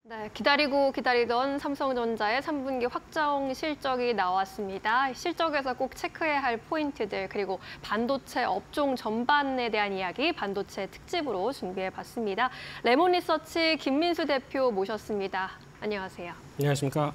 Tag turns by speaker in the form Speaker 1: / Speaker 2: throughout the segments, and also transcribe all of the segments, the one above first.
Speaker 1: 네, 기다리고 기다리던 삼성전자의 3분기 확정 실적이 나왔습니다. 실적에서 꼭 체크해야 할 포인트들, 그리고 반도체 업종 전반에 대한 이야기, 반도체 특집으로 준비해봤습니다. 레몬리서치 김민수 대표 모셨습니다. 안녕하세요.
Speaker 2: 안녕하십니까.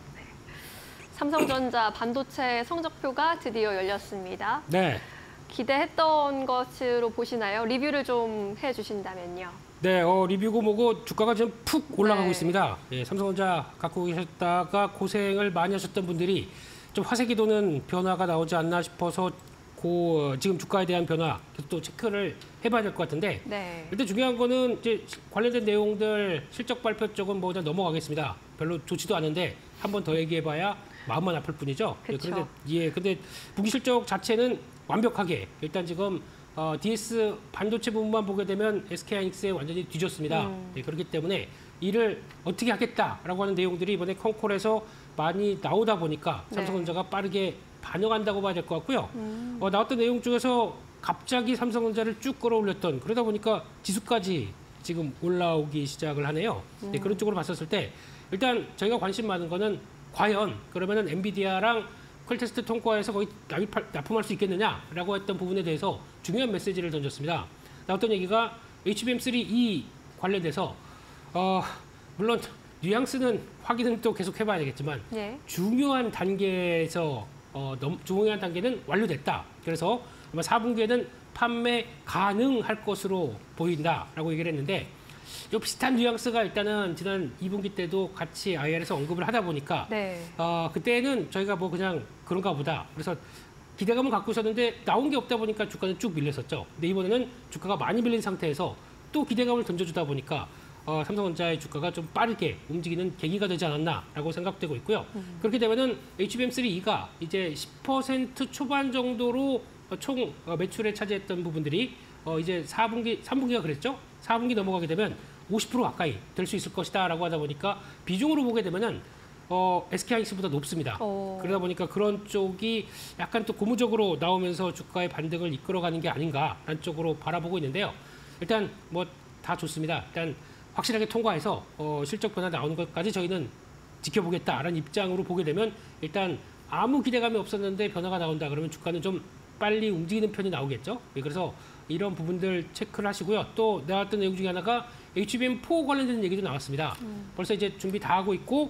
Speaker 1: 삼성전자 반도체 성적표가 드디어 열렸습니다.
Speaker 2: 네.
Speaker 1: 기대했던 것으로 보시나요? 리뷰를 좀 해주신다면요.
Speaker 2: 네, 리뷰고 뭐고 주가가 지금 푹 올라가고
Speaker 1: 네.
Speaker 2: 있습니다. 예, 삼성전자 갖고 계셨다가 고생을 많이 하셨던 분들이 좀 화색이 도는 변화가 나오지 않나 싶어서 지금 주가에 대한 변화 또 체크를 해봐야 될 것 같은데
Speaker 1: 네.
Speaker 2: 일단 중요한 거는 이제 관련된 내용들 실적 발표 쪽은 뭐 그냥 넘어가겠습니다. 별로 좋지도 않은데 한 번 더 얘기해봐야 마음만 아플 뿐이죠.
Speaker 1: 그쵸.
Speaker 2: 근데 분기 실적 자체는 완벽하게 일단 지금 DS 반도체 부분만 보게 되면 SK하이닉스에 완전히 뒤졌습니다. 네, 그렇기 때문에 이를 어떻게 하겠다라고 하는 내용들이 이번에 컨콜에서 많이 나오다 보니까
Speaker 1: 네.
Speaker 2: 삼성전자가 빠르게 반영한다고 봐야 될 것 같고요. 나왔던 내용 중에서 갑자기 삼성전자를 쭉 끌어올렸던 그러다 보니까 지수까지 지금 올라오기 시작을 하네요. 네, 그런 쪽으로 봤었을 때 일단 저희가 관심 많은 거는 과연 그러면은 엔비디아랑 퀄테스트 통과해서 거의 납품할 수 있겠느냐라고 했던 부분에 대해서 중요한 메시지를 던졌습니다. 나왔던 얘기가 HBM3E 관련돼서 물론 뉘앙스는 확인은 또 계속 해봐야 되겠지만
Speaker 1: 네.
Speaker 2: 중요한 단계에서 중요한 단계는 완료됐다. 그래서 아마 4분기에는 판매 가능할 것으로 보인다라고 얘기를 했는데 이 비슷한 뉘앙스가 일단은 지난 2분기 때도 같이 IR에서 언급을 하다 보니까
Speaker 1: 네.
Speaker 2: 그때는 저희가 뭐 그냥 그런가 보다. 그래서 기대감을 갖고 있었는데 나온 게 없다 보니까 주가는 쭉 밀렸었죠. 근데 이번에는 주가가 많이 밀린 상태에서 또 기대감을 던져주다 보니까 삼성전자의 주가가 좀 빠르게 움직이는 계기가 되지 않았나라고 생각되고 있고요. 그렇게 되면은 HBM3E가 이제 10% 초반 정도로 총 매출에 차지했던 부분들이 이제 3분기가 그랬죠? 4분기 넘어가게 되면 50% 가까이 될 수 있을 것이다라고 하다 보니까 비중으로 보게 되면은 SK하이닉스보다 높습니다. 그러다 보니까 그런 쪽이 약간 또 고무적으로 나오면서 주가의 반등을 이끌어가는 게 아닌가라는 쪽으로 바라보고 있는데요. 일단 뭐 다 좋습니다. 일단 확실하게 통과해서 실적 변화 나오는 것까지 저희는 지켜보겠다라는 입장으로 보게 되면 일단 아무 기대감이 없었는데 변화가 나온다 그러면 주가는 좀 빨리 움직이는 편이 나오겠죠. 그래서 이런 부분들 체크를 하시고요. 또 나왔던 내용 중에 하나가 HBM4 관련된 얘기도 나왔습니다. 벌써 이제 준비 다 하고 있고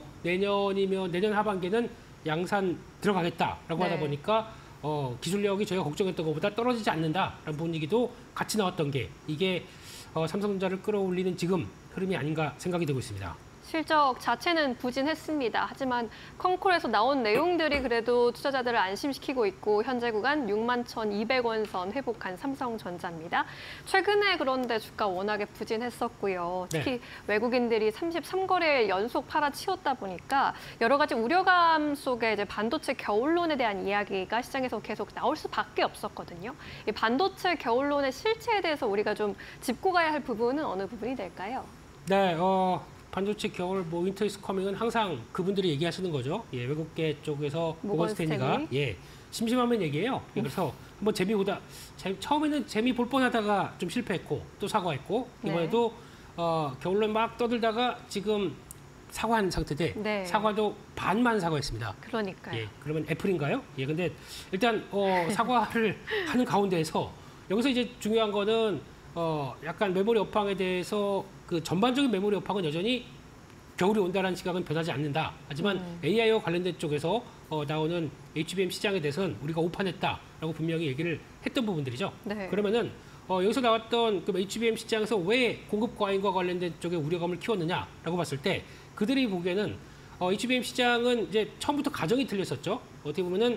Speaker 2: 내년 하반기에는 양산 들어가겠다라고
Speaker 1: 네.
Speaker 2: 하다 보니까 기술력이 저희가 걱정했던 것보다 떨어지지 않는다라는 분위기도 같이 나왔던 게 이게 삼성전자를 끌어올리는 지금 흐름이 아닌가 생각이 되고 있습니다.
Speaker 1: 실적 자체는 부진했습니다. 하지만 컨콜에서 나온 내용들이 그래도 투자자들을 안심시키고 있고 현재 구간 61,200원 선 회복한 삼성전자입니다. 최근에 그런데 주가 워낙에 부진했었고요. 특히
Speaker 2: 네.
Speaker 1: 외국인들이 33거래일 연속 팔아치웠다 보니까 여러 가지 우려감 속에 이제 반도체 겨울론에 대한 이야기가 시장에서 계속 나올 수밖에 없었거든요. 이 반도체 겨울론의 실체에 대해서 우리가 좀 짚고 가야 할 부분은 어느 부분이 될까요?
Speaker 2: 네, 반도체 겨울 뭐 윈터 이즈 커밍은 항상 그분들이 얘기하시는 거죠. 예, 외국계 쪽에서 모건 스탠리가 심심하면 얘기해요. 그래서 한번 처음에는 재미 볼 뻔하다가 좀 실패했고 또 사과했고 이번에도 겨울론 막 떠들다가 지금 사과한 상태인데
Speaker 1: 네.
Speaker 2: 사과도 반만 사과했습니다.
Speaker 1: 그러니까요.
Speaker 2: 예, 그러면 애플인가요? 예, 근데 일단 사과를 하는 가운데에서 여기서 이제 중요한 거는 약간 메모리 업황에 대해서 그 전반적인 메모리 업황은 여전히 겨울이 온다는 시각은 변하지 않는다. 하지만 AI와 관련된 쪽에서 나오는 HBM 시장에 대해서는 우리가 오판했다라고 분명히 얘기를 했던 부분들이죠.
Speaker 1: 네.
Speaker 2: 그러면은 여기서 나왔던 그 HBM 시장에서 왜 공급 과잉과 관련된 쪽에 우려감을 키웠느냐라고 봤을 때 그들이 보기에는 HBM 시장은 이제 처음부터 가정이 틀렸었죠. 어떻게 보면은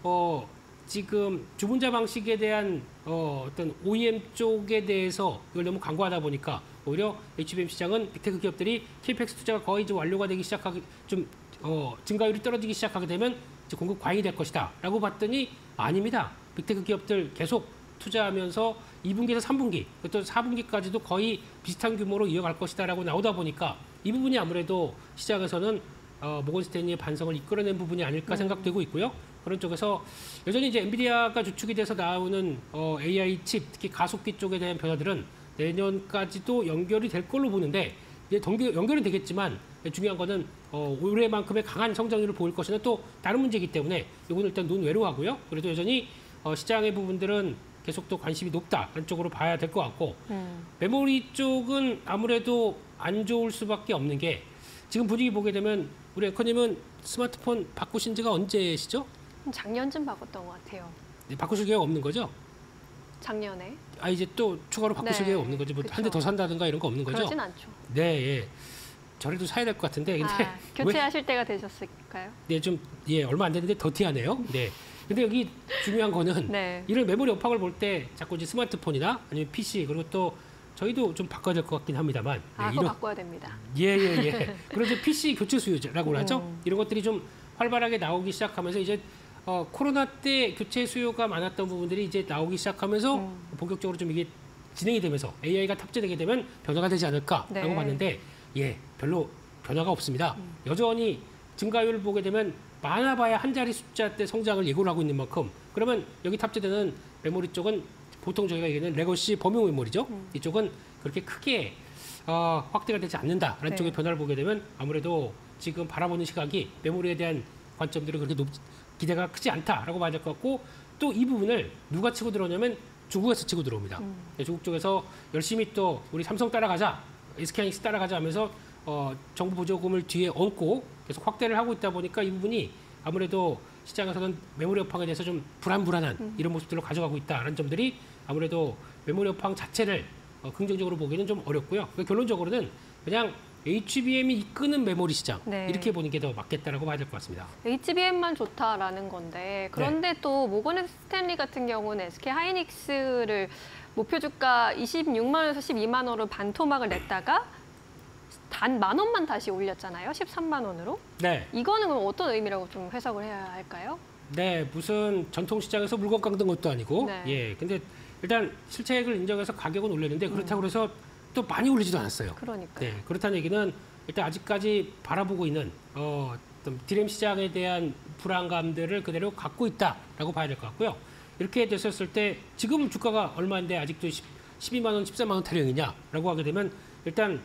Speaker 2: 지금 주문자 방식에 대한 어떤 OEM 쪽에 대해서 이걸 너무 강구하다 보니까 오히려 HBM 시장은 빅테크 기업들이 CapEx 투자가 거의 이제 완료가 되기 시작하기 증가율이 떨어지기 시작하게 되면 이제 공급 과잉이 될 것이다라고 봤더니 아닙니다. 빅테크 기업들 계속 투자하면서 2분기에서 3분기 또 4분기까지도 거의 비슷한 규모로 이어갈 것이다라고 나오다 보니까 이 부분이 아무래도 시장에서는 모건 스탠리의 반성을 이끌어낸 부분이 아닐까 생각되고 있고요. 그런 쪽에서 여전히 이제 엔비디아가 주축이 돼서 나오는 AI 칩, 특히 가속기 쪽에 대한 변화들은 내년까지도 연결이 될 걸로 보는데 이제 연결은 되겠지만 중요한 거는 올해만큼의 강한 성장률을 보일 것이나 또 다른 문제이기 때문에 이거는 일단 논외로 하고요. 그래도 여전히 시장의 부분들은 계속 또 관심이 높다 한쪽으로 봐야 될 것 같고 메모리 쪽은 아무래도 안 좋을 수밖에 없는 게 지금 분위기 보게 되면 우리 에커님은 스마트폰 바꾸신 지가 언제시죠?
Speaker 1: 작년쯤 바꿨던 것 같아요.
Speaker 2: 네, 바꾸실 계획 없는 거죠?
Speaker 1: 작년에.
Speaker 2: 이제 또 추가로 바꾸실
Speaker 1: 네,
Speaker 2: 계획 없는 거죠? 뭐 한 대 더 산다든가 이런 거 없는 거죠?
Speaker 1: 그러진 않죠.
Speaker 2: 네, 예. 저래도 사야 될 것 같은데 근데
Speaker 1: 교체하실 때가 되셨을까요?
Speaker 2: 네, 좀 얼마 안 됐는데 더티하네요. 네. 근데 여기 중요한 거는
Speaker 1: 네.
Speaker 2: 이런 메모리 업황을 볼 때 자꾸 이제 스마트폰이나 아니면 PC 그리고 또 저희도 좀 바꿔야 될 것 같긴 합니다만.
Speaker 1: 그거 바꿔야 됩니다.
Speaker 2: 예. 그래도 PC 교체 수요라고 하죠. 이런 것들이 좀 활발하게 나오기 시작하면서 이제 코로나 때 교체 수요가 많았던 부분들이 이제 나오기 시작하면서 본격적으로 좀 이게 진행이 되면서 AI가 탑재되게 되면 변화가 되지 않을까라고
Speaker 1: 네.
Speaker 2: 봤는데 별로 변화가 없습니다. 여전히 증가율을 보게 되면 많아봐야 한 자리 숫자 때 성장을 예고를 하고 있는 만큼 그러면 여기 탑재되는 메모리 쪽은 보통 저희가 얘기하는 레거시 범용 메모리죠. 이쪽은 그렇게 크게 확대가 되지 않는다라는
Speaker 1: 네.
Speaker 2: 쪽의 변화를 보게 되면 아무래도 지금 바라보는 시각이 메모리에 대한 관점들이 그렇게 기대가 크지 않다라고 봐야 될 것 같고 또 이 부분을 누가 치고 들어오냐면 중국에서 치고 들어옵니다. 중국 쪽에서 열심히 또 우리 삼성 따라가자, SK하이닉스 따라가자 하면서 정부 보조금을 뒤에 얹고 계속 확대를 하고 있다 보니까 이 부분이 아무래도 시장에서는 메모리 업황에 대해서 좀 불안한 이런 모습들로 가져가고 있다는 점들이 아무래도 메모리 업황 자체를 긍정적으로 보기는 좀 어렵고요. 결론적으로는 그냥 HBM이 이끄는 메모리 시장
Speaker 1: 네.
Speaker 2: 이렇게 보는 게 더 맞겠다라고 봐야 될 것 같습니다.
Speaker 1: HBM만 좋다라는 건데 그런데 또 모건 스탠리 같은 경우는 SK 하이닉스를 목표 주가 26만 원에서 12만 원으로 반토막을 냈다가 단 10,000원만 다시 올렸잖아요. 13만 원으로.
Speaker 2: 네.
Speaker 1: 이거는 그럼 어떤 의미라고 좀 해석을 해야 할까요?
Speaker 2: 네, 무슨 전통 시장에서 물건 깎는 것도 아니고,
Speaker 1: 네.
Speaker 2: 근데 일단 실체액을 인정해서 가격은 올렸는데 그렇다고 해서 또 많이 올리지도 않았어요.
Speaker 1: 그러니까.
Speaker 2: 네, 그렇다는 얘기는 일단 아직까지 바라보고 있는 어떤 디램 시장에 대한 불안감들을 그대로 갖고 있다라고 봐야 될 것 같고요. 이렇게 됐었을 때 지금 주가가 얼마인데 아직도 12만 원, 13만 원 타령이냐라고 하게 되면 일단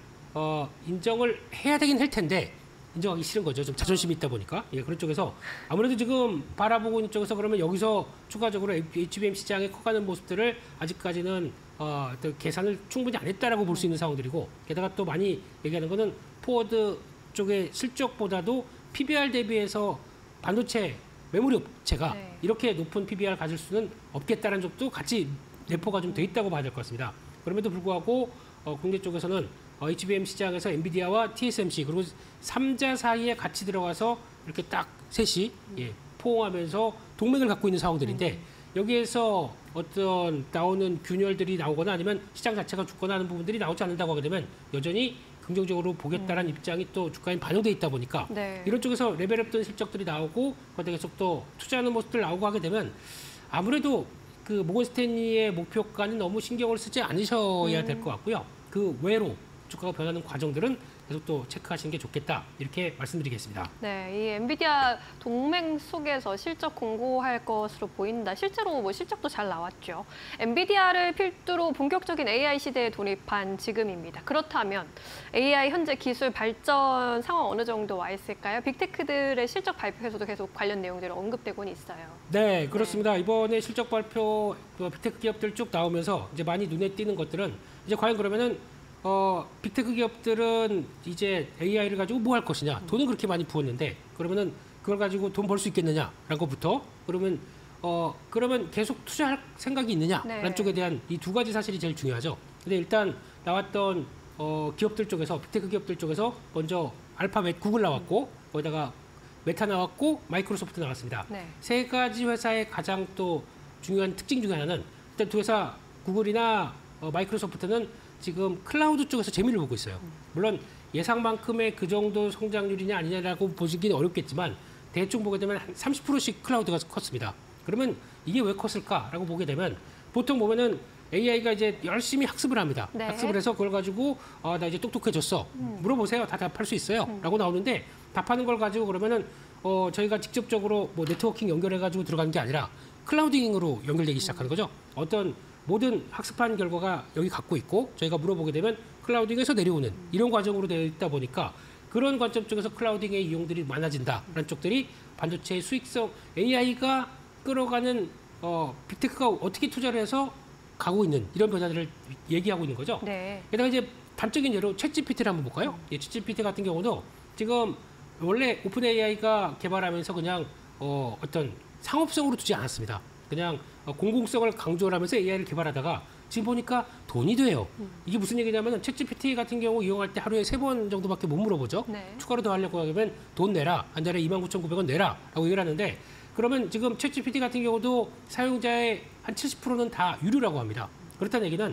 Speaker 2: 인정을 해야 되긴 할 텐데 인정하기 싫은 거죠. 좀 자존심이 있다 보니까. 그런 쪽에서 아무래도 지금 바라보고 있는 쪽에서 그러면 여기서 추가적으로 HBM 시장에 커가는 모습들을 아직까지는 또 계산을 충분히 안 했다라고 볼 수 있는 상황들이고 게다가 또 많이 얘기하는 거는 포워드 쪽의 실적보다도 PBR 대비해서 반도체 메모리 업체가 이렇게 높은 PBR 가질 수는 없겠다는 점도 같이 내포가 좀 돼 있다고 봐야 될 것 같습니다. 그럼에도 불구하고 국내 쪽에서는 HBM 시장에서 엔비디아와 TSMC 그리고 3자 사이에 같이 들어가서 이렇게 딱 셋이 포옹하면서 동맹을 갖고 있는 상황들인데 여기에서 어떤 나오는 균열들이 나오거나 아니면 시장 자체가 죽거나 하는 부분들이 나오지 않는다고 하게 되면 여전히 긍정적으로 보겠다는 입장이 또 주가에 반영돼 있다 보니까 이런 쪽에서 레벨업된 실적들이 나오고 거기에 계속 또 투자하는 모습들 나오고 하게 되면 아무래도 그 모건 스탠리의 목표가는 너무 신경을 쓰지 않으셔야 될 것 같고요. 그 외로 주가가 변하는 과정들은 계속 또 체크하시는 게 좋겠다 이렇게 말씀드리겠습니다.
Speaker 1: 네, 이 엔비디아 동맹 속에서 실적 공고할 것으로 보인다. 실제로 뭐 실적도 잘 나왔죠. 엔비디아를 필두로 본격적인 AI 시대에 돌입한 지금입니다. 그렇다면 AI 현재 기술 발전 상황 어느 정도 와 있을까요? 빅테크들의 실적 발표에서도 계속 관련 내용들이 언급되고는 있어요.
Speaker 2: 네, 그렇습니다. 이번에 실적 발표 빅테크 기업들 쭉 나오면서 이제 많이 눈에 띄는 것들은 이제 과연 그러면은 빅테크 기업들은 이제 AI를 가지고 뭐 할 것이냐. 돈은 그렇게 많이 부었는데 그러면은 그걸 가지고 돈 벌 수 있겠느냐라는 것부터 그러면 계속 투자할 생각이 있느냐라는 쪽에 대한 이 두 가지 사실이 제일 중요하죠. 근데 일단 나왔던 기업들 쪽에서 빅테크 기업들 쪽에서 먼저 알파벳 구글 나왔고 거기다가 메타 나왔고 마이크로소프트 나왔습니다. 세 가지 회사의 가장 또 중요한 특징 중에 하나는 일단 두 회사 구글이나 마이크로소프트는 지금 클라우드 쪽에서 재미를 보고 있어요. 물론 예상만큼의 그 정도 성장률이냐 아니냐라고 보시기는 어렵겠지만 대충 보게 되면 한 30%씩 클라우드가 컸습니다. 그러면 이게 왜 컸을까라고 보게 되면 보통 보면은 AI가 이제 열심히 학습을 합니다. 학습을 해서 그걸 가지고 나 이제 똑똑해졌어. 물어보세요. 다 답할 수 있어요. 라고 나오는데 답하는 걸 가지고 그러면은 저희가 직접적으로 뭐 네트워킹 연결해가지고 들어가는 게 아니라 클라우딩으로 연결되기 시작하는 거죠. 어떤 모든 학습한 결과가 여기 갖고 있고 저희가 물어보게 되면 클라우딩에서 내려오는 이런 과정으로 되어 있다 보니까 그런 관점 쪽에서 클라우딩의 이용들이 많아진다라는 쪽들이 반도체의 수익성 AI가 끌어가는 빅테크가 어떻게 투자를 해서 가고 있는 이런 변화들을 얘기하고 있는 거죠.
Speaker 1: 네.
Speaker 2: 게다가 이제 단적인 예로 챗GPT를 한번 볼까요? 챗GPT 같은 경우도 지금 원래 오픈 AI가 개발하면서 그냥 어떤 상업성으로 두지 않았습니다. 그냥 공공성을 강조를 하면서 AI를 개발하다가 지금 보니까 돈이 돼요. 이게 무슨 얘기냐면 챗GPT 같은 경우 이용할 때 하루에 3번 정도밖에 못 물어보죠.
Speaker 1: 네.
Speaker 2: 추가로 더 하려고 하면 돈 내라. 한 달에 29,900원 내라. 라고 얘기를 하는데 그러면 지금 챗GPT 같은 경우도 사용자의 한 70%는 다 유료라고 합니다. 그렇다는 얘기는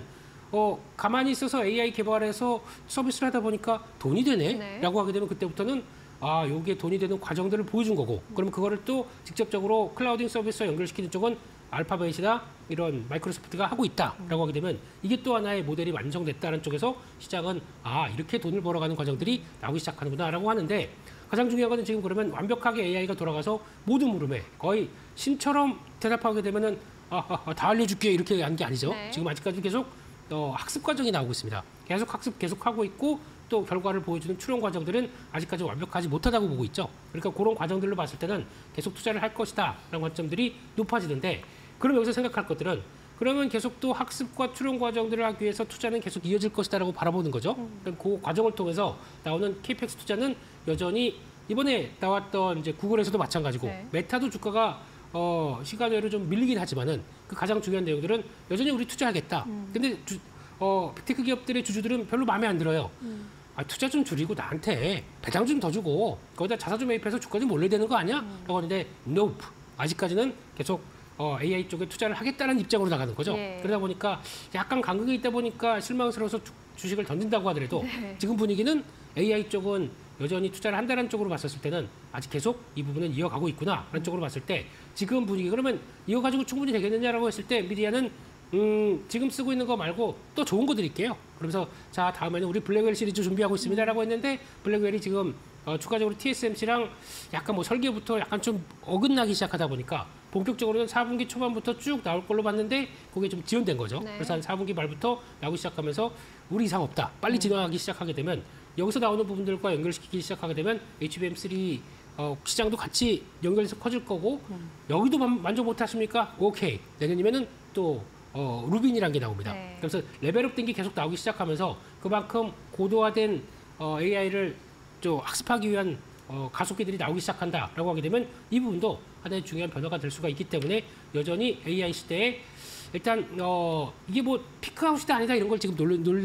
Speaker 2: 가만히 있어서 AI 개발해서 서비스를 하다 보니까 돈이 되네.
Speaker 1: 네.
Speaker 2: 라고 하게 되면 그때부터는 요게 돈이 되는 과정들을 보여준 거고 그러면 그거를 또 직접적으로 클라우딩 서비스와 연결시키는 쪽은 알파벳이나 이런 마이크로소프트가 하고 있다라고 하게 되면 이게 또 하나의 모델이 완성됐다는 쪽에서 시장은 이렇게 돈을 벌어가는 과정들이 나오기 시작하는구나라고 하는데 가장 중요한 것은 지금 그러면 완벽하게 AI가 돌아가서 모든 물음에 거의 신처럼 대답하게 되면은 다 알려줄게 이렇게 한 게 아니죠.
Speaker 1: 네.
Speaker 2: 지금 아직까지 계속 학습 과정이 나오고 있습니다. 계속 학습 계속하고 있고 또 결과를 보여주는 추론 과정들은 아직까지 완벽하지 못하다고 보고 있죠. 그러니까 그런 과정들로 봤을 때는 계속 투자를 할 것이다 라는 관점들이 높아지는데 그럼 여기서 생각할 것들은 그러면 계속 또 학습과 추론 과정들을 하기 위해서 투자는 계속 이어질 것이다라고 바라보는 거죠. 그럼 그 과정을 통해서 나오는 KPX 투자는 여전히 이번에 나왔던 이제 구글에서도 마찬가지고
Speaker 1: 네.
Speaker 2: 메타도 주가가 시간외로 좀 밀리긴 하지만은 그 가장 중요한 내용들은 여전히 우리 투자하겠다. 근데 빅테크 기업들의 주주들은 별로 마음에 안 들어요. 투자 좀 줄이고 나한테 배당 좀 더 주고 거기다 자사 좀 매입해서 주가 좀 올려야 되는 거 아니야? 라고 하는데 nope. 아직까지는 계속 AI 쪽에 투자를 하겠다는 입장으로 나가는 거죠.
Speaker 1: 예.
Speaker 2: 그러다 보니까 약간 간극이 있다 보니까 실망스러워서 주식을 던진다고 하더라도 지금 분위기는 AI 쪽은 여전히 투자를 한다는 쪽으로 봤었을 때는 아직 계속 이 부분은 이어가고 있구나라는 쪽으로 봤을 때 지금 분위기 그러면 이어가지고 충분히 되겠느냐라고 했을 때 엔비디아는 지금 쓰고 있는 거 말고 또 좋은 거 드릴게요. 그러면서 자 다음에는 우리 블랙웰 시리즈 준비하고 있습니다라고 했는데 블랙웰이 지금 추가적으로 TSMC랑 약간 뭐 설계부터 약간 좀 어긋나기 시작하다 보니까 본격적으로는 4분기 초반부터 쭉 나올 걸로 봤는데 그게 좀 지연된 거죠.
Speaker 1: 네.
Speaker 2: 그래서 한 4분기 말부터 나오기 시작하면서 우리 이상 없다. 빨리 진행하기 시작하게 되면 여기서 나오는 부분들과 연결시키기 시작하게 되면 HBM3 시장도 같이 연결해서 커질 거고 여기도 만족 못 하십니까? 오케이. 내년이면은 또 루빈이라는 게 나옵니다.
Speaker 1: 네.
Speaker 2: 그래서 레벨업 된 게 계속 나오기 시작하면서 그만큼 고도화된 AI를 좀 학습하기 위한 가속기들이 나오기 시작한다라고 하게 되면 이 부분도 하나의 중요한 변화가 될 수가 있기 때문에 여전히 AI 시대에 일단 이게 뭐 피크아웃 시대 아니다 이런 걸 지금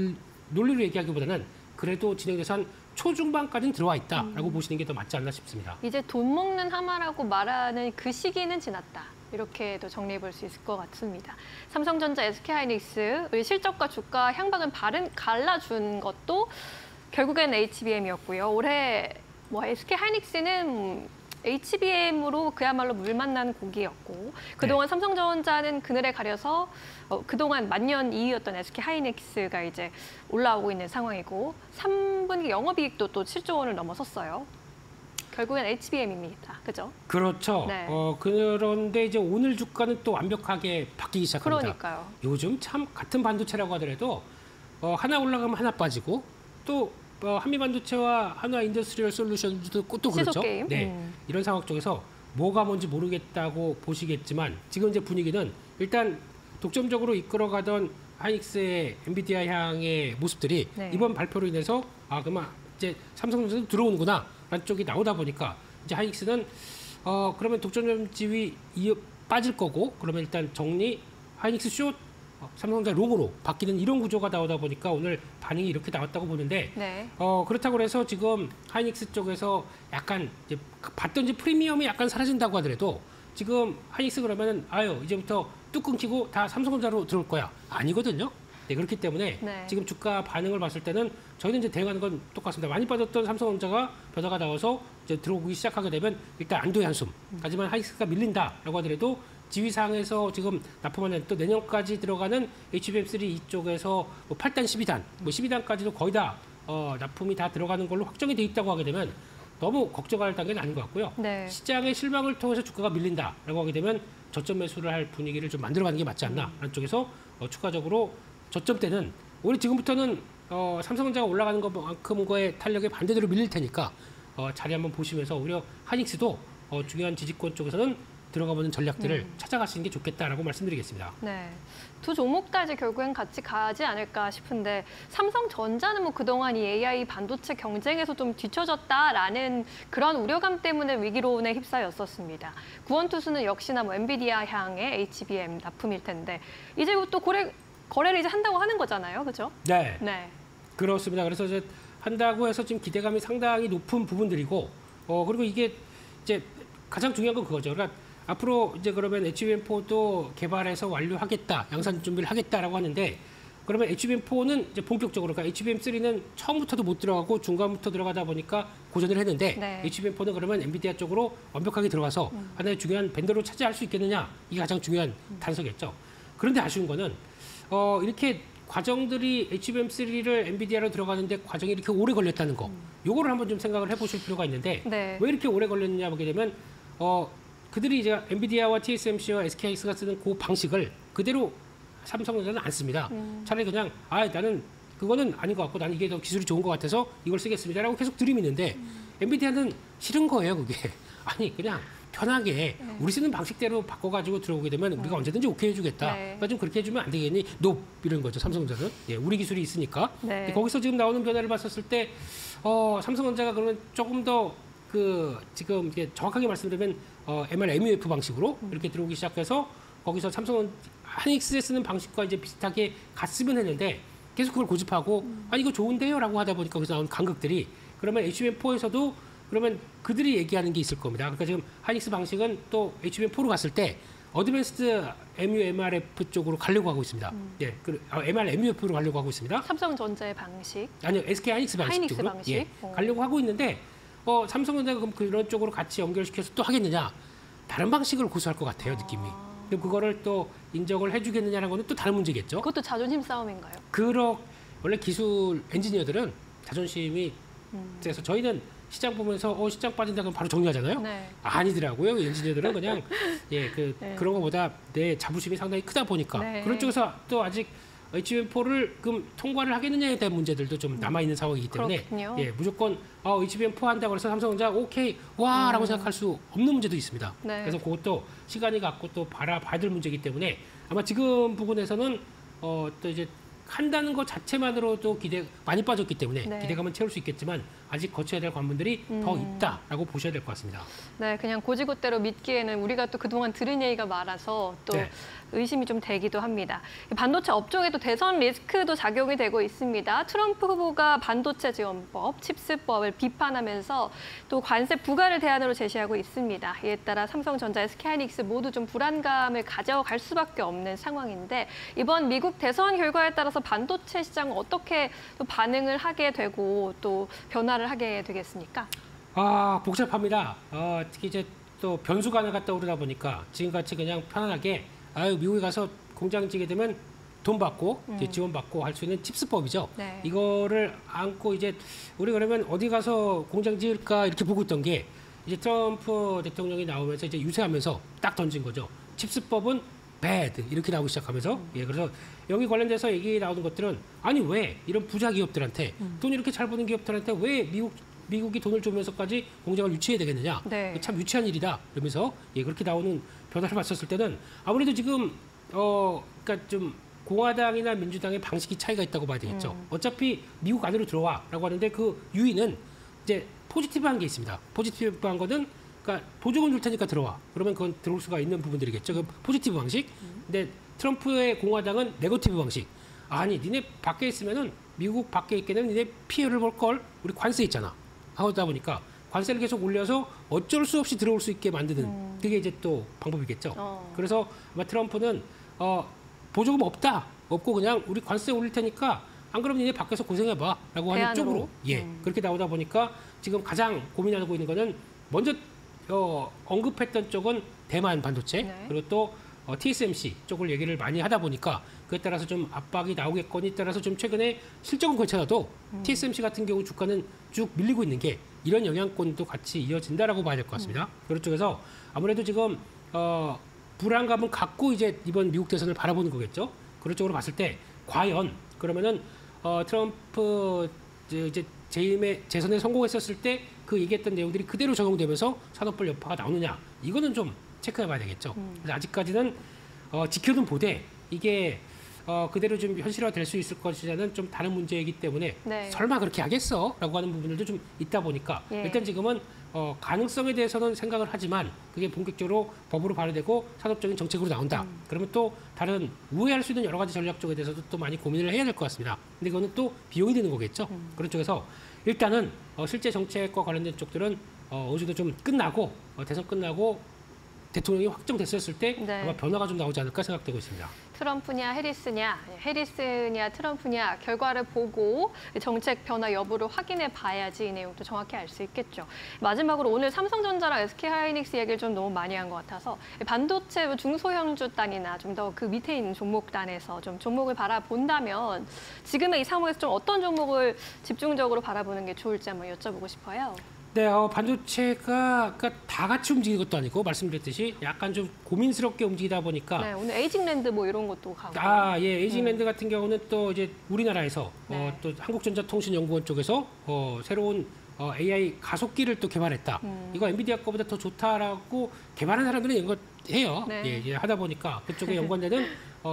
Speaker 2: 논리로 얘기하기보다는 그래도 진행돼서 한 초중반까지는 들어와 있다라고 보시는 게 더 맞지 않나 싶습니다.
Speaker 1: 이제 돈 먹는 하마라고 말하는 그 시기는 지났다. 이렇게도 정리해 볼 수 있을 것 같습니다. 삼성전자, SK하이닉스 우리 실적과 주가 향방은 갈라준 것도 결국엔 HBM이었고요. 올해 뭐 SK하이닉스는 HBM으로 그야말로 물 만난 고기였고 그동안 삼성전자는 그늘에 가려서 그동안 만년 2위였던 SK하이닉스가 이제 올라오고 있는 상황이고 3분기 영업이익도 또 7조 원을 넘어섰어요. 결국엔 HBM입니다. 그죠?
Speaker 2: 그렇죠.
Speaker 1: 네.
Speaker 2: 그런데 이제 오늘 주가는 또 완벽하게 바뀌기 시작합니다.
Speaker 1: 그러니까요.
Speaker 2: 요즘 참 같은 반도체라고 하더라도 하나 올라가면 하나 빠지고 또 한미반도체와 한화 인더스트리얼 솔루션도 또 그렇죠.
Speaker 1: 시속 게임.
Speaker 2: 네. 이런 상황 쪽에서 뭐가 뭔지 모르겠다고 보시겠지만 지금 이제 분위기는 일단 독점적으로 이끌어가던 하이닉스의 엔비디아 향의 모습들이
Speaker 1: 네.
Speaker 2: 이번 발표로 인해서 그러면 이제 삼성전자도 들어오는구나 라는 쪽이 나오다 보니까 이제 하이닉스는 그러면 독점 지위 빠질 거고 그러면 일단 정리 하이닉스 숏 삼성전자 롱으로 바뀌는 이런 구조가 나오다 보니까 오늘 반응이 이렇게 나왔다고 보는데
Speaker 1: 네.
Speaker 2: 그렇다고 해서 지금 하이닉스 쪽에서 약간 이제 봤던 이제 프리미엄이 약간 사라진다고 하더라도 지금 하이닉스 그러면은 이제부터 뚝 끊기고 다 삼성전자로 들어올 거야 아니거든요. 네, 그렇기 때문에
Speaker 1: 네.
Speaker 2: 지금 주가 반응을 봤을 때는 저희는 이제 대응하는 건 똑같습니다. 많이 빠졌던 삼성전자가 변화가 나와서 이제 들어오기 시작하게 되면 일단 안도의 한숨. 하지만 하이닉스가 밀린다라고 하더라도 지위상에서 지금 납품하는 또 내년까지 들어가는 HBM3 이쪽에서 뭐 8단, 12단, 뭐 12단까지도 거의 다 납품이 다 들어가는 걸로 확정이 돼 있다고 하게 되면 너무 걱정할 단계는 아닌 것 같고요.
Speaker 1: 네.
Speaker 2: 시장의 실망을 통해서 주가가 밀린다라고 하게 되면 저점 매수를 할 분위기를 좀 만들어가는 게 맞지 않나 라는 쪽에서 추가적으로 저점 때는 우리 지금부터는 삼성전자가 올라가는 것만큼의 탄력에 반대대로 밀릴 테니까 자리 한번 보시면서 오히려 하이닉스도 중요한 지지권 쪽에서는 들어가보는 전략들을 찾아가시는 게 좋겠다라고 말씀드리겠습니다.
Speaker 1: 네. 두 종목까지 결국엔 같이 가지 않을까 싶은데 삼성전자는 뭐 그동안 이 AI 반도체 경쟁에서 좀 뒤처졌다라는 그런 우려감 때문에 위기론에 휩싸였었습니다. 구원투수는 역시나 뭐 엔비디아 향의 HBM 납품일 텐데 이제 또 거래를 이제 한다고 하는 거잖아요. 그렇죠?
Speaker 2: 네.
Speaker 1: 네.
Speaker 2: 그렇습니다. 그래서 이제 한다고 해서 지금 기대감이 상당히 높은 부분들이고 그리고 이게 이제 가장 중요한 건 그거죠. 그러니까 앞으로 이제 그러면 HBM4도 개발해서 완료하겠다, 양산 준비를 하겠다라고 하는데 그러면 HBM4는 이제 본격적으로 그러니까 HBM3는 처음부터도 못 들어가고 중간부터 들어가다 보니까 고전을 했는데
Speaker 1: 네.
Speaker 2: HBM4는 그러면 엔비디아 쪽으로 완벽하게 들어가서 하나의 중요한 벤더로 차지할 수 있겠느냐 이게 가장 중요한 단서겠죠. 그런데 아쉬운 거는 이렇게 과정들이 HBM3를 엔비디아로 들어가는데 과정이 이렇게 오래 걸렸다는 거. 요거를 한번 좀 생각을 해보실 필요가 있는데
Speaker 1: 네.
Speaker 2: 왜 이렇게 오래 걸렸느냐 보게 되면 그들이 이제 엔비디아와 TSMC와 SK하이닉스가 쓰는 그 방식을 그대로 삼성전자는 안 씁니다. 차라리 그냥 나는 그거는 아닌 것 같고 나는 이게 더 기술이 좋은 것 같아서 이걸 쓰겠습니다라고 계속 들이미는데 엔비디아는 싫은 거예요, 그게. 아니 그냥 편하게 우리 쓰는 방식대로 바꿔가지고 들어오게 되면 우리가 언제든지 오케이 해주겠다.
Speaker 1: 네.
Speaker 2: 그러니까 좀 그렇게 해주면 안 되겠니? 노 이런 거죠, 삼성전자는. 예, 우리 기술이 있으니까.
Speaker 1: 네.
Speaker 2: 거기서 지금 나오는 변화를 봤었을 때 삼성전자가 그러면 조금 더 지금 이게 정확하게 말씀드리면 MRMUF 방식으로 이렇게 들어오기 시작해서 거기서 삼성은 하이닉스에 쓰는 방식과 이제 비슷하게 갔으면 했는데 계속 그걸 고집하고 이거 좋은데요라고 하다 보니까 거기서 나온 간극들이 그러면 HBM4에서도 그러면 그들이 얘기하는 게 있을 겁니다. 그러니까 지금 하이닉스 방식은 또 HBM4로 갔을 때 어드밴스드 MUMRF 쪽으로 가려고 하고 있습니다. 예, MRMUF로 가려고 하고 있습니다.
Speaker 1: 삼성전자의 방식.
Speaker 2: 아니요, SK 하이닉스 방식
Speaker 1: 하이닉스
Speaker 2: 쪽으로
Speaker 1: 방식?
Speaker 2: 예, 가려고 하고 있는데 삼성전자가 그럼 그런 쪽으로 같이 연결시켜서 또 하겠느냐? 다른 방식을 고수할 것 같아요, 느낌이. 그럼 그거를 또 인정을 해주겠느냐는 거는 또 다른 문제겠죠.
Speaker 1: 그것도 자존심 싸움인가요?
Speaker 2: 원래 기술 엔지니어들은 자존심이 그래서 저희는 시장 보면서 시장 빠진다 그러면 바로 정리하잖아요.
Speaker 1: 네.
Speaker 2: 아니더라고요. 엔지니어들은 그냥
Speaker 1: 네.
Speaker 2: 그런 것보다 내 자부심이 상당히 크다 보니까
Speaker 1: 네.
Speaker 2: 그런 쪽에서 또 아직 HBM4를 그럼 통과를 하겠느냐에 대한 문제들도 좀 남아 있는 상황이기 때문에
Speaker 1: 그렇군요.
Speaker 2: 예, 무조건 HBM4 한다고 해서 삼성전자 오케이 와라고 생각할 수 없는 문제도 있습니다.
Speaker 1: 네.
Speaker 2: 그래서 그것도 시간이 갖고 또 봐야 될 문제이기 때문에 아마 지금 부분에서는 또 이제 한다는 것 자체만으로도 기대 많이 빠졌기 때문에
Speaker 1: 네.
Speaker 2: 기대감은 채울 수 있겠지만 아직 거쳐야 될 관문들이 더 있다라고 보셔야 될 것 같습니다.
Speaker 1: 네, 그냥 고지고대로 믿기에는 우리가 또 그동안 들은 얘기가 많아서 또
Speaker 2: 네.
Speaker 1: 의심이 좀 되기도 합니다. 반도체 업종에도 대선 리스크도 작용이 되고 있습니다. 트럼프 후보가 반도체 지원법, 칩스법을 비판하면서 또 관세 부과를 대안으로 제시하고 있습니다. 이에 따라 삼성전자, SK하이닉스 모두 좀 불안감을 가져갈 수밖에 없는 상황인데 이번 미국 대선 결과에 따라서 반도체 시장은 어떻게 또 반응을 하게 되고 또 변화를 하게 되겠습니까?
Speaker 2: 복잡합니다. 특히 이제 또 변수가 하나가 떠오르다 보니까 지금같이 그냥 편안하게 미국에 가서 공장 지게 되면 돈 받고 이제 지원받고 할 수 있는 칩스법이죠.
Speaker 1: 네.
Speaker 2: 이거를 안고 이제 우리 그러면 어디 가서 공장 지을까 이렇게 보고 있던 게 이제 트럼프 대통령이 나오면서 이제 유세하면서 딱 던진 거죠. 칩스법은 bad 이렇게 나오기 시작하면서 예, 그래서 여기 관련돼서 얘기 나오는 것들은 아니 왜 이런 부자 기업들한테 돈 이렇게 잘 버는 기업들한테 왜 미국이 돈을 주면서까지 공장을 유치해야 되겠느냐?
Speaker 1: 네.
Speaker 2: 참 유치한 일이다. 이러면서 예, 그렇게 나오는 변화를 봤었을 때는 아무래도 지금 그러니까 좀 공화당이나 민주당의 방식이 차이가 있다고 봐야 되겠죠. 어차피 미국 안으로 들어와라고 하는데 그 유인은 이제 포지티브한 게 있습니다. 포지티브한 거는 그러니까 보조금 줄 테니까 들어와. 그러면 그건 들어올 수가 있는 부분들이겠죠. 그 포지티브 방식. 근데 트럼프의 공화당은 네거티브 방식. 아니, 니네 밖에 있으면은 미국 밖에 있게 되면 니네 피해를 볼 걸. 우리 관세 있잖아. 하다 보니까 관세를 계속 올려서 어쩔 수 없이 들어올 수 있게 만드는 그게 이제 또 방법이겠죠. 그래서 아마 트럼프는 보조금 없고 그냥 우리 관세 올릴 테니까 안 그러면 니네 밖에서 고생해봐라고 하는
Speaker 1: 대안으로?
Speaker 2: 쪽으로 그렇게 나오다 보니까 지금 가장 고민하고 있는 거는 먼저 언급했던 쪽은 대만 반도체
Speaker 1: 네.
Speaker 2: 그리고 또 TSMC 쪽을 얘기를 많이 하다 보니까 그에 따라서 좀 압박이 나오겠거니 따라서 좀 최근에 실적은 괜찮아도 TSMC 같은 경우 주가는 쭉 밀리고 있는 게 이런 영향권도 같이 이어진다라고 봐야 될 것 같습니다. 그런 쪽에서 아무래도 지금 불안감은 갖고 이제 이번 미국 대선을 바라보는 거겠죠. 그런 쪽으로 봤을 때 과연 그러면은 트럼프 이제 재임에 재선에 성공했었을 때 그 얘기했던 내용들이 그대로 적용되면서 산업별 여파가 나오느냐 이거는 좀 체크해봐야 되겠죠. 그래서 아직까지는 지켜는 보되 이게 그대로 좀 현실화될 수 있을 것이냐는 좀 다른 문제이기 때문에
Speaker 1: 네.
Speaker 2: 설마 그렇게 하겠어라고 하는 부분들도 좀 있다 보니까
Speaker 1: 예.
Speaker 2: 일단 지금은 가능성에 대해서는 생각을 하지만 그게 본격적으로 법으로 발효되고 산업적인 정책으로 나온다. 그러면 또 다른 우회할 수 있는 여러 가지 전략 쪽에 대해서도 또 많이 고민을 해야 될 것 같습니다. 근데 그거는 또 비용이 드는 거겠죠. 그런 쪽에서 일단은 실제 정책과 관련된 쪽들은 어느 정도 좀 끝나고 대선 끝나고 대통령이 확정됐었을 때
Speaker 1: 네.
Speaker 2: 아마 변화가 좀 나오지 않을까 생각되고 있습니다.
Speaker 1: 트럼프냐 해리스냐 트럼프냐 결과를 보고 정책 변화 여부를 확인해 봐야지 이 내용도 정확히 알 수 있겠죠. 마지막으로 오늘 삼성전자랑 SK하이닉스 얘기를 좀 너무 많이 한 것 같아서 반도체 중소형주 단이나 좀 더 그 밑에 있는 종목 단에서 좀 종목을 바라본다면 지금의 이 상황에서 좀 어떤 종목을 집중적으로 바라보는 게 좋을지 한번 여쭤보고 싶어요.
Speaker 2: 네, 반도체가 그러니까 다 같이 움직이는 것도 아니고 말씀드렸듯이 약간 좀 고민스럽게 움직이다 보니까
Speaker 1: 네, 오늘 에이징랜드 뭐 이런 것도 가고.
Speaker 2: 예, 에이징랜드 같은 경우는 또 이제 우리나라에서
Speaker 1: 네.
Speaker 2: 또 한국전자통신연구원 쪽에서 새로운 AI 가속기를 또 개발했다. 이거 엔비디아 거보다 더 좋다라고 개발한 사람들은 이런 거 해요.
Speaker 1: 네.
Speaker 2: 예, 이제 하다 보니까 그쪽에 연관되는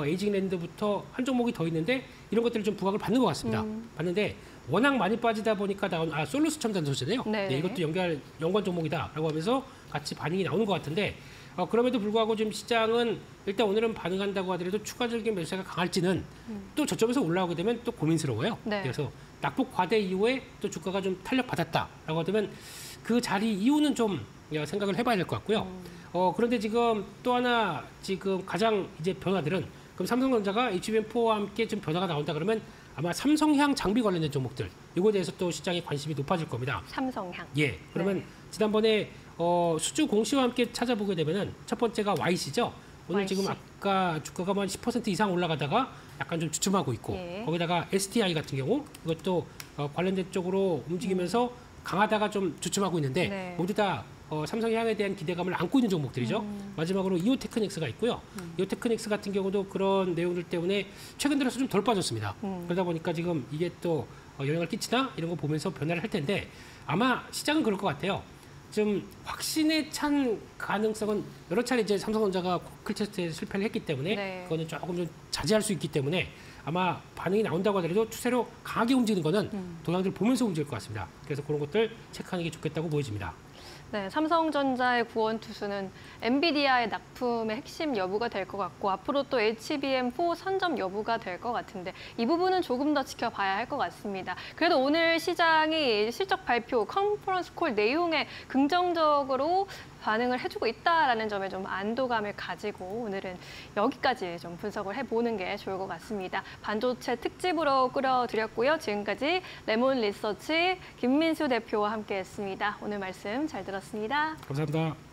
Speaker 2: 에이징랜드부터 한 종목이 더 있는데 이런 것들을 좀 부각을 받는 것 같습니다. 봤는데 워낙 많이 빠지다 보니까 나온 솔루스 첨단소재네요.
Speaker 1: 네.
Speaker 2: 네, 이것도 연관 종목이다라고 하면서 같이 반응이 나오는 것 같은데 그럼에도 불구하고 지금 시장은 일단 오늘은 반응한다고 하더라도 추가적인 매수세가 강할지는 또 저점에서 올라오게 되면 또 고민스러워요.
Speaker 1: 네.
Speaker 2: 그래서 낙폭 과대 이후에 또 주가가 좀 탄력 받았다라고 하면 그 자리 이후는 좀 생각을 해봐야 될 것 같고요. 그런데 지금 또 하나 지금 가장 이제 변화들은 그럼 삼성전자가 HBM4와 함께 좀 변화가 나온다 그러면 아마 삼성향 장비 관련된 종목들 이거에 대해서 또 시장의 관심이 높아질 겁니다.
Speaker 1: 삼성향.
Speaker 2: 예, 그러면
Speaker 1: 네.
Speaker 2: 지난번에 수주 공시와 함께 찾아보게 되면은 첫 번째가 YC죠. 오늘
Speaker 1: YC.
Speaker 2: 지금 아까 주가가 한 10% 이상 올라가다가 약간 좀 주춤하고 있고
Speaker 1: 예.
Speaker 2: 거기다가 STI 같은 경우 이것도 관련된 쪽으로 움직이면서 강하다가 좀 주춤하고 있는데
Speaker 1: 네.
Speaker 2: 모두 다 삼성향에 대한 기대감을 안고 있는 종목들이죠. 마지막으로 이오테크닉스가 있고요. 이오테크닉스 같은 경우도 그런 내용들 때문에 최근 들어서 좀 덜 빠졌습니다. 그러다 보니까 지금 이게 또 영향을 끼치나 이런 거 보면서 변화를 할 텐데 아마 시장은 그럴 것 같아요. 좀 확신에 찬 가능성은 여러 차례 이제 삼성전자가 쿨 테스트에 실패를 했기 때문에
Speaker 1: 네.
Speaker 2: 그거는 조금 좀 자제할 수 있기 때문에 아마 반응이 나온다고 하더라도 추세로 강하게 움직이는 거는 동향들 보면서 움직일 것 같습니다. 그래서 그런 것들 체크하는 게 좋겠다고 보여집니다.
Speaker 1: 네, 삼성전자의 구원 투수는 엔비디아의 납품의 핵심 여부가 될 것 같고 앞으로 또 HBM4 선점 여부가 될 것 같은데 이 부분은 조금 더 지켜봐야 할 것 같습니다. 그래도 오늘 시장이 실적 발표, 컨퍼런스 콜 내용에 긍정적으로 반응을 해주고 있다라는 점에 좀 안도감을 가지고 오늘은 여기까지 좀 분석을 해보는 게 좋을 것 같습니다. 반도체 특집으로 끌어드렸고요. 지금까지 레몬 리서치 김민수 대표와 함께했습니다. 오늘 말씀 잘 들었습니다.
Speaker 2: 감사합니다.